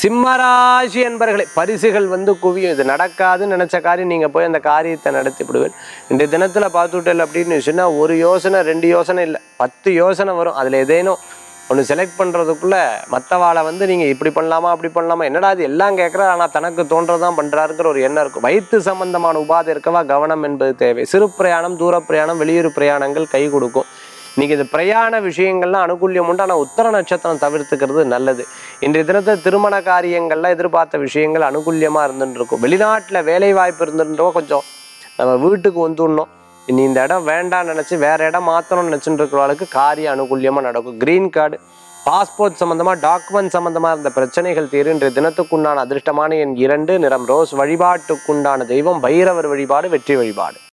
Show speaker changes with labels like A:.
A: சிம்மராசி என்பர்களே, பரிசுகள் குவியும். இது நடக்காதுன்னு நினைச்ச காரியம் நீங்க போய் அந்த காரியத்தை நடத்தி விடுவேன். இந்த தினத்துல பார்த்துட்டல் அப்படின்னு சொன்னா, ஒரு யோசனை 2 யோசனை இல்லை, 10 யோசனை வரும். அதுல ஏதேனும் ஒன்று செலக்ட் பண்றதுக்குள்ள மற்றவாளை நீங்க இப்படி பண்ணலாமா அப்படி பண்ணலாமா, என்னடா அது எல்லாம் கேட்குற, ஆனா தனக்கு தோன்றதான் பண்றாருங்கிற ஒரு எண்ணம் இருக்கும். வயிற்று சம்பந்தமான உபாதை இருக்கவா கவனம் என்பது தேவை. சிறு பிரயாணம், தூர பிரயாணம், வெளியூர் பிரயாணங்கள் கை கொடுக்கும். இன்னைக்கு இது பிரயாண விஷயங்கள்லாம் அனுகூல்யம் உண்டு. ஆனால் உத்தர நட்சத்திரம் தவிர்த்துக்கிறது நல்லது. இன்றைய தினத்தை திருமண காரியங்கள்லாம் எதிர்பார்த்த விஷயங்கள் அனுகூல்யமாக இருந்துட்டு இருக்கும். வெளிநாட்டில் வேலை வாய்ப்பு இருந்துட்டோ கொஞ்சம் நம்ம வீட்டுக்கு வந்துடணும், இனி இந்த இடம் வேண்டாம்னு நினச்சி வேற இடம் மாற்றணும்னு நினச்சிட்டு இருக்கிறவங்களுக்கு காரியம் அனுகூல்யமாக நடக்கும். கிரீன் கார்டு, பாஸ்போர்ட் சம்மந்தமாக, டாக்குமெண்ட் சம்மந்தமாக இருந்த பிரச்சனைகள் தீரும். இன்றைய தினத்துக்குண்டான அதிர்ஷ்டமான எண் 2, நிறம் ரோஸ். வழிபாட்டுக்குண்டான தெய்வம் பைரவர் வழிபாடு, வெற்றி வழிபாடு.